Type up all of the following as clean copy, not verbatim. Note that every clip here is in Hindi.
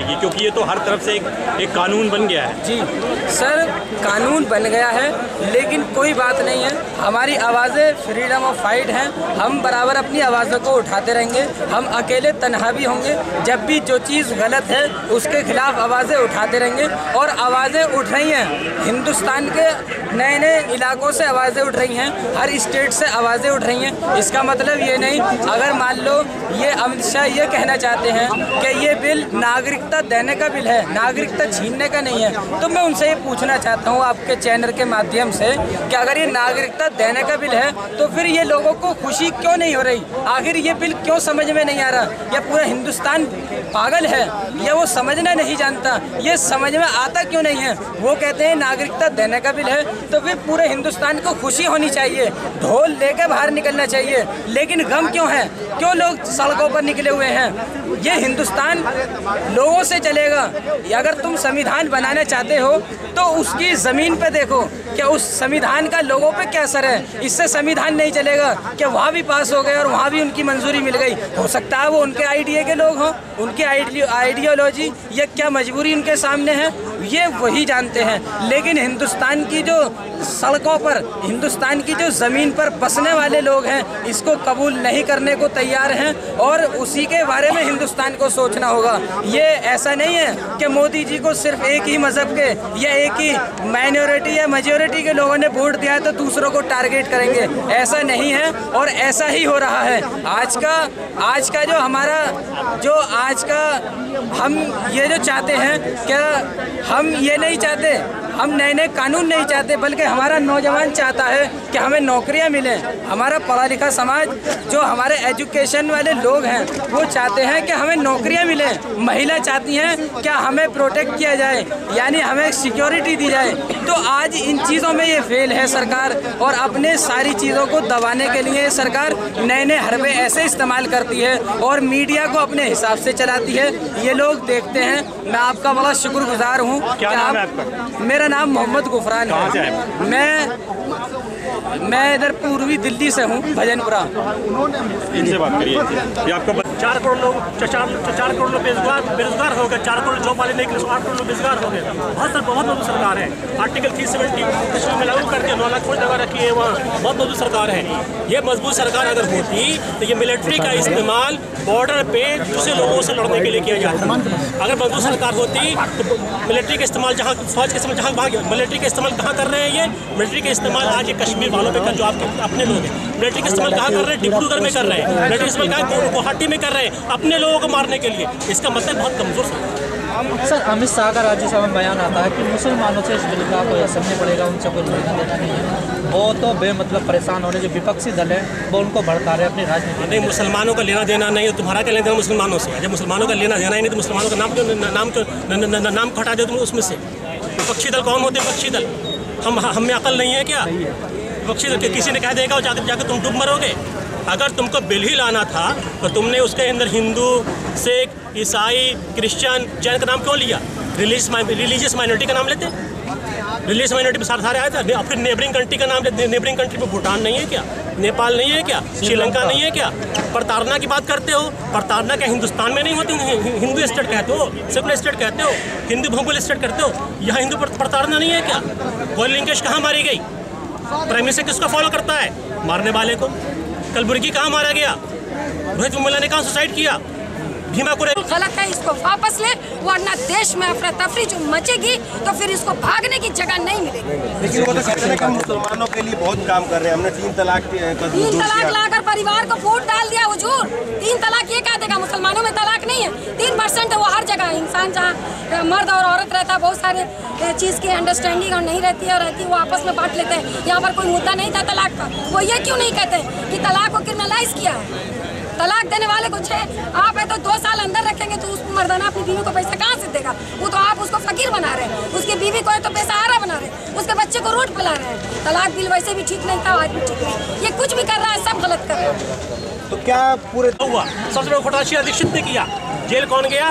मिलेगी, क्योंकि ये तो हर तरफ से एक कानून बन गया है। जी सर, कानून बन गया है, लेकिन कोई बात नहीं है। हमारी आवाज़ें फ्रीडम ऑफ फाइट हैं, हम बराबर अपनी आवाज़ों को उठाते रहेंगे। हम अकेले तन्हा भी होंगे, जब भी जो चीज़ गलत है उसके खिलाफ आवाज़ें उठाते रहेंगे। और आवाज़ें उठ रही हैं, हिंदुस्तान के नए नए इलाकों से आवाज़ें उठ रही हैं, हर स्टेट से आवाज़ें उठ रही हैं। इसका मतलब ये नहीं, अगर मान लो ये अमित शाह ये कहना चाहते हैं कि ये बिल नागरिकता देने का बिल है, नागरिकता छीनने का नहीं है, तो मैं उनसे ये पूछना चाहता हूँ आपके चैनल के माध्यम से कि अगर ये नागरिकता देने का बिल है तो फिर ये लोगों को खुशी क्यों नहीं हो रही? आखिर ये बिल क्यों समझ में नहीं आ रहा? या पूरा हिंदुस्तान पागल है या वो समझना नहीं जानता? ये समझ में आता क्यों नहीं है? वो कहते हैं नागरिकता देने का बिल है तो फिर पूरे हिंदुस्तान को खुशी होनी चाहिए, ढोल लेकर बाहर निकलना चाहिए, लेकिन गम क्यों है? क्यों लोग सड़कों पर निकले हुए हैं? ये हिंदुस्तान लोगों से चलेगा। अगर तुम संविधान बनाना चाहते हो तो उसकी ज़मीन पे देखो कि उस संविधान का लोगों पे क्या असर है। इससे संविधान नहीं चलेगा कि वहाँ भी पास हो गए और वहाँ भी उनकी मंजूरी मिल गई। हो सकता है वो उनके आइडिया के लोग हों, उनकी आइडियोलॉजी या क्या मजबूरी उनके सामने है, ये वही जानते हैं। लेकिन हिंदुस्तान की जो सड़कों पर, हिंदुस्तान की जो ज़मीन पर बसने वाले लोग हैं, इसको कबूल नहीं करने को तैयार हैं और उसी के बारे में हिंदुस्तान को सोचना होगा। ये ऐसा नहीं है कि मोदी जी को सिर्फ एक ही मज़हब के या एक ही माइनॉरिटी या मेजॉरिटी के लोगों ने वोट दिया है तो दूसरों को टारगेट करेंगे, ऐसा नहीं है और ऐसा ही हो रहा है। आज का जो हमारा जो आज का हम ये जो चाहते हैं, क्या हम ये नहीं चाहते, हम नए नए कानून नहीं चाहते, बल्कि हमारा नौजवान चाहता है कि हमें नौकरियां मिलें। हमारा पढ़ा लिखा समाज, जो हमारे एजुकेशन वाले लोग हैं, वो चाहते हैं कि हमें नौकरियां मिलें। महिला चाहती हैं क्या हमें प्रोटेक्ट किया जाए, यानी हमें सिक्योरिटी दी जाए। तो आज इन चीज़ों में ये फेल है सरकार, और अपने सारी चीज़ों को दबाने के लिए सरकार नए नए हरबे ऐसे इस्तेमाल करती है और मीडिया को अपने हिसाब से चलाती है। ये लोग देखते हैं। मैं आपका बड़ा शुक्रगुजार हूँ। क्या नाम है आपका? मेरा नाम मोहम्मद गुफरान है। मैं इधर पूर्वी दिल्ली से हूँ, भजनपुरा। इनसे बात करिए। ये आपका 4 करोड़ लोग 4 करोड़ लोग बेरोजगार हो गए, 4 करोड़ जॉब वाले नहीं, 8 करोड़ लोग बेरोजगार हो गए। बहुत मजबूत सरकार है। आर्टिकल 370 में लागू करके 9 लाख करोड़ लगा रखी है वहाँ। बहुत मजबूत सरकार है। ये मजबूत सरकार अगर होती तो ये मिलिट्री का इस्तेमाल बॉर्डर पे दूसरे लोगों से लड़ने के लिए किया जाता। अगर मजबूत सरकार होती तो मिलिट्री का इस्तेमाल, जहाँ फौज का इस्तेमाल, जहाँ मिलिट्री का इस्तेमाल कहाँ कर रहे हैं? ये मिलिट्री का इस्तेमाल आज ये कश्मीर वालों पे जो आपके अपने लोग हैं, मिलिट्री का इस्तेमाल कहाँ कर रहे हैं? डिब्रूगढ़ में कर रहे हैं। मिलिट्री का इस्तेमाल कहाँ? गुवाहाटी में कर रहे हैं, अपने लोगों को मारने के लिए। इसका मतलब बहुत कमजोर सर, अमित शाह का राज्यसभा में बयान आता है कि मुसलमानों से इस बिल का कोई असर नहीं पड़ेगा, उनसे कोई लेना देना नहीं है। वो तो बेमतलब परेशान हो रहे, जो विपक्षी दल है वो उनको भड़का रहे अपनी राजनीति। नहीं, मुसलमानों का लेना देना नहीं है, तुम्हारा क्या लेना देना मुसलमानों से? जब मुसलमानों का लेना देना ही नहीं तो मुसलमानों का नाम क्यों हटा दो तुम उसमें से? विपक्षी दल कौन होते हैं? विपक्षी दल हम में अकल नहीं है क्या? विपक्षी दल किसी ने कह देगा और जाकर तुम डूब मरोगे। अगर तुमको बिल ही लाना था तो तुमने उसके अंदर हिंदू, सिख, ईसाई, क्रिश्चियन, जैन का नाम क्यों लिया? रिलीजियस माइनॉरिटी का नाम लेते। रिलीजियस माइनॉरिटी में सारे आया था। फिर नेबरिंग कंट्री का नाम लेते। नेबरिंग कंट्री में भूटान नहीं है क्या? नेपाल नहीं है क्या? श्रीलंका नहीं है क्या? प्रताड़ना की बात करते हो। प्रताड़ना क्या हिंदुस्तान में नहीं होती? हिंदू स्टेट कहते हो, सेकुलर स्टेट कहते हो, हिंदू बहुबल स्टेट करते हो। यहाँ हिंदू प्रताड़ना नहीं है क्या? कोयल लिंकेश कहाँ मारी गई? प्राइम मिनिस्टर किसको फॉलो करता है? मारने वाले को। कलबुर्गी कहाँ मारा गया? रोहित वेमुला ने कहाँ सुसाइड किया? गलत है, इसको वापस ले, वरना देश में अफरा तफरी जो मचेगी तो फिर इसको भागने की जगह नहीं मिलेगी। लेकिन वो तो कहते हैं कि मुसलमानों के लिए बहुत काम कर रहे हैं। हमने 3 तलाक लाकर परिवार को फूट डाल दिया हुजूर। 3 तलाक ये कह देगा? मुसलमानों में तलाक नहीं है। 3% है वो हर जगह। इंसान जहाँ मर्द और औरत रहता है, बहुत सारे चीज़ की अंडरस्टैंडिंग और नहीं रहती है, वो आपस में बांट लेते हैं। यहाँ पर कोई मुद्दा नहीं था तलाक का। वो ये क्यों नहीं कहते कि तलाक को क्रिमिनलाइज किया है? तलाक देने वाले कुछ है, आप है तो 2 साल अंदर रखेंगे तो उस मर्दाना अपनी बीवी को पैसा कहाँ से देगा? वो तो आप उसको फकीर बना रहे हैं। उसकी बीवी को है तो बेसहारा बना रहे हैं, उसके बच्चे को रोड पिला रहे हैं। तलाक बिल वैसे भी ठीक नहीं था, आज भी ठीक नहीं। ये कुछ भी कर रहा है, सब गलत कर रहा है। तो क्या पूरे हुआ? सबसे बड़ा घोटाला शीला दीक्षित ने किया। जेल कौन गया?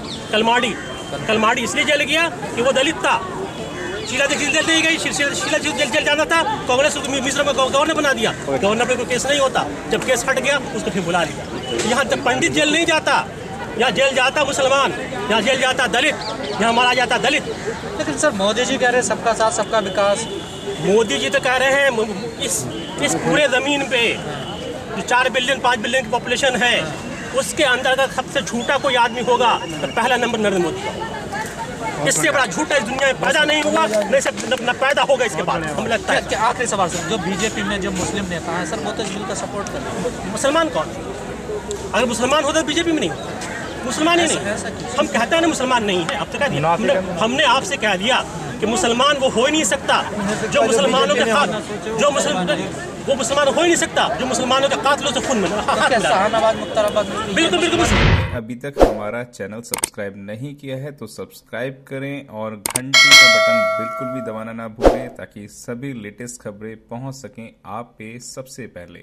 कलमाड़ी इसलिए जेल गया कि वो दलित था। शीला दीक्षित जेल नहीं गई। शीला जेल जाना था, कांग्रेस मिश्र में गवर्नर बना दिया। गवर्नर पे कोई केस नहीं होता। जब केस हट गया उसको फिर बुला लिया। यहाँ जब पंडित जेल नहीं जाता, यहाँ जेल जाता मुसलमान। यहाँ जेल जाता दलित, यहाँ मारा जाता दलित। लेकिन सर मोदी जी कह रहे हैं सबका साथ सबका विकास। मोदी जी तो कह रहे हैं इस पूरे ज़मीन पे जो 4 बिलियन 5 बिलियन की पॉपुलेशन है उसके अंदर अगर सबसे झूठा कोई आदमी होगा तो पहला नंबर नरेंद्र मोदी का। इससे बड़ा झूठा इस दुनिया में पैदा नहीं हुआ, न पैदा होगा इसके बाद, हमें लगता है। आखिरी सवाल सर, जो बीजेपी में जो मुस्लिम नेता हैं सर वो तो इस बिल का सपोर्ट कर रहे हैं। मुसलमान कौन? अगर मुसलमान होता तो बीजेपी में नहीं, मुसलमान ही नहीं। हम कहते हैं ना मुसलमान नहीं है, अब तो कह दिया हमने आपसे कह दिया कि मुसलमान वो हो ही नहीं सकता जो मुसलमानों के साथ वो मुसलमान हो ही नहीं सकता जो मुसलमानों के कातलों से खून मिला। बिल्कुल बिल्कुल। अभी तक हमारा चैनल सब्सक्राइब नहीं किया है तो सब्सक्राइब करें और घंटी का बटन बिल्कुल भी दबाना ना भूलें ताकि सभी लेटेस्ट खबरें पहुंच सकें आप पे सबसे पहले।